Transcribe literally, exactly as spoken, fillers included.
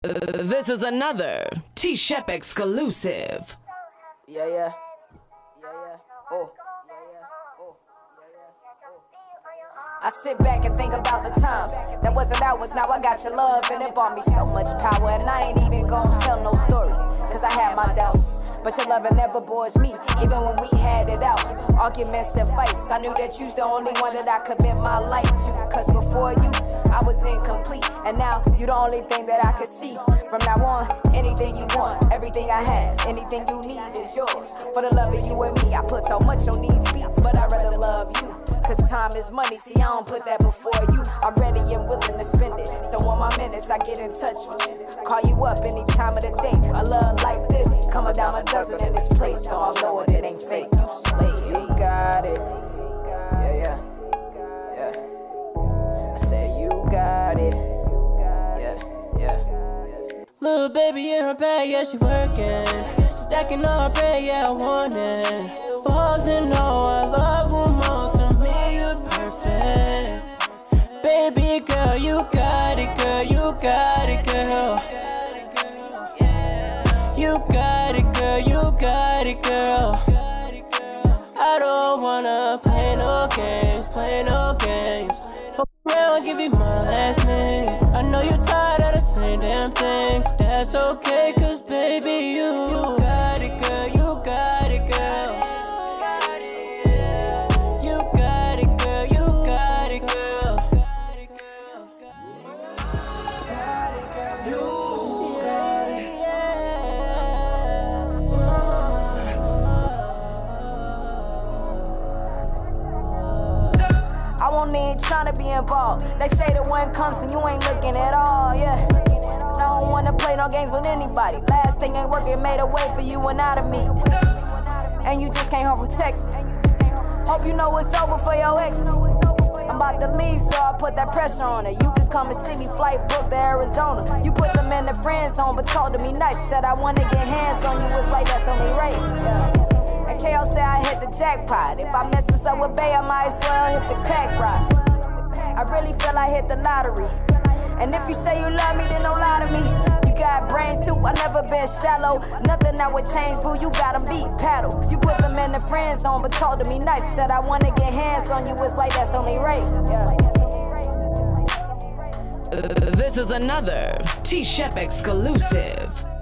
This is another T-Shep exclusive. Yeah, yeah. Yeah, yeah. Oh. Yeah, yeah. Oh. Yeah, yeah. Oh. I sit back and think about the times that wasn't ours. Now I got your love, and it brought me so much power. And I ain't even gonna tell no stories, cause I had my doubts. But your loving never bores me, even when we had it out. Arguments and fights, I knew that you's the only one that I commit my life to. Cause before you, I was incomplete. And now, you the only thing that I could see. From now on, anything you want, everything I have, anything you need is yours. For the love of you and me, I put so much on these beats, but I'd rather love you. Cause time is money, see I don't put that before you. I'm ready and willing to spend it, so on my minutes I get in touch with you. Call you up any time of the day. A love like this, come a dime a dozen in this place, so I know it, it ain't fake. You slay, you got it. Yeah, yeah, yeah. I said you got it. Yeah, yeah. Little baby in her bag, yeah, she working. Stacking all her bread, yeah, I want it. For hoes to know I love them all. To me, you're perfect. Baby girl, you got it, girl, you got it, girl. You got it, girl, you got it, girl. I don't wanna play no games, play no games. Fuck around, give you my last name. I know you're tired of the same damn thing. That's okay, cause baby, you, you got it, girl, you got it, girl. You got it, girl, you got it, girl. I won't need tryna be involved. They say the one comes and you ain't looking at all, yeah. I don't wanna play no games with anybody. Last thing ain't working, made a way for you and out of me. And you just came home from Texas. Hope you know it's over for your exes. I'm about to leave, so I put that pressure on her. You could come and see me, flight booked to Arizona. You put them in the friend zone, but talk to me nice. Said I wanna get hands on you, it's like that's only right, yeah. And K O said I hit the jackpot. If I messed this up with Bay, I might as well hit the crack rock. I really feel I hit the lottery. And if you say you love me, then don't lie to me. You got brains too, I never been shallow. Nothing that would change, boo, you got them beat paddle. You put them in the friend zone, but talk to me nice. Said I wanna get hands on you, it's like that's only right, yeah. This is another T-Shep exclusive.